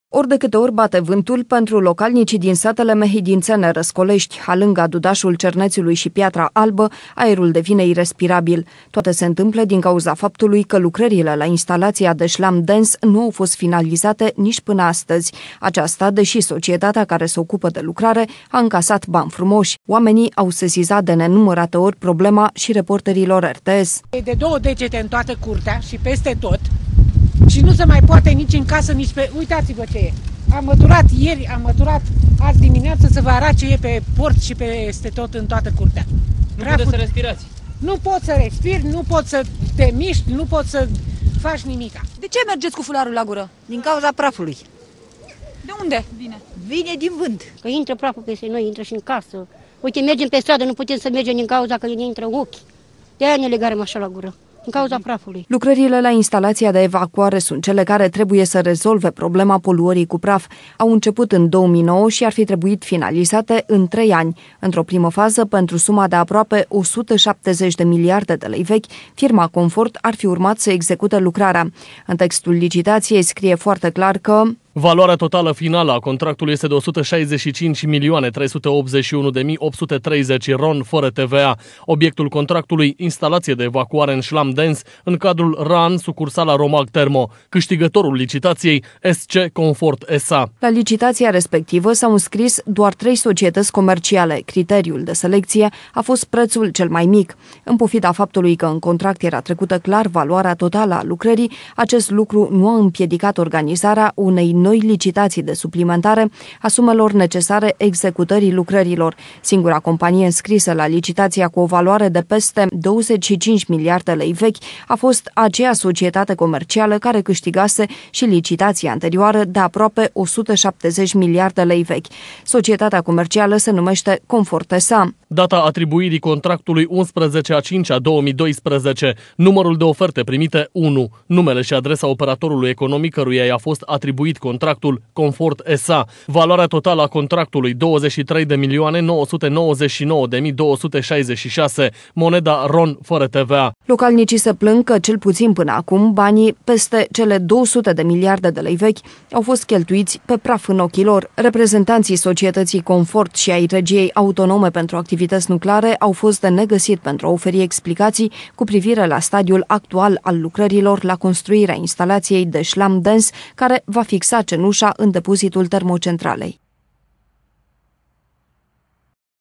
Ori de câte ori bate vântul, pentru localnicii din satele Mehidințene, Răscolești, Halânga, Dudașul Cernețului și Piatra Albă, aerul devine irespirabil. Toate se întâmplă din cauza faptului că lucrările la instalația de șlam dens nu au fost finalizate nici până astăzi. Aceasta, deși societatea care se ocupă de lucrare a încasat bani frumoși. Oamenii au sesizat de nenumărate ori problema și reporterilor RTS. E de 2 degete în toată curtea și peste tot. Și nu se mai poate nici în casă, nici pe... Uitați-vă ce e. Am măturat ieri, am măturat azi dimineață să vă arăt ce e pe port și peste tot în toată curtea. Nu puteți să respirați. Nu poți să respiri, nu poți să te miști, nu poți să faci nimica. De ce mergeți cu fularul la gură? Din cauza prafului. De unde vine? Vine din vânt. Că intră praful peste noi, intră și în casă. Uite, mergem pe stradă, nu putem să mergem din cauza că ne intră în ochi. De-aia ne legarăm așa la gură. Din cauza prafului. Lucrările la instalația de evacuare sunt cele care trebuie să rezolve problema poluării cu praf. Au început în 2009 și ar fi trebuit finalizate în 3 ani. Într-o primă fază, pentru suma de aproape 170 de miliarde de lei vechi, firma Confort ar fi urmat să execute lucrarea. În textul licitației scrie foarte clar că valoarea totală finală a contractului este de 165.381.830 RON fără TVA. Obiectul contractului, instalație de evacuare în șlam dens în cadrul RAN, sucursala Romag Termo. Câștigătorul licitației, SC Confort SA. La licitația respectivă s-au înscris doar 3 societăți comerciale. Criteriul de selecție a fost prețul cel mai mic. În pofida faptului că în contract era trecută clar valoarea totală a lucrării, acest lucru nu a împiedicat organizarea unei noi licitații de suplimentare a sumelor necesare executării lucrărilor. Singura companie înscrisă la licitația cu o valoare de peste 25 miliarde lei vechi a fost aceea societate comercială care câștigase și licitația anterioară de aproape 170 miliarde lei vechi. Societatea comercială se numește Confort SA. Data atribuirii contractului 11/5/2012. Numărul de oferte primite 1. Numele și adresa operatorului economic căruia i-a fost atribuit contractul Confort SA. Valoarea totală a contractului 23.999.266. Moneda RON fără TVA. Localnicii se plâng că cel puțin până acum banii peste cele 200 de miliarde de lei vechi au fost cheltuiți pe praf în ochii lor. Reprezentanții societății Confort și ai Regiei Autonome pentru Activități Nucleare au fost de negăsit pentru a oferi explicații cu privire la stadiul actual al lucrărilor la construirea instalației de șlam dens care va fixa cenușa în depozitul termocentralei.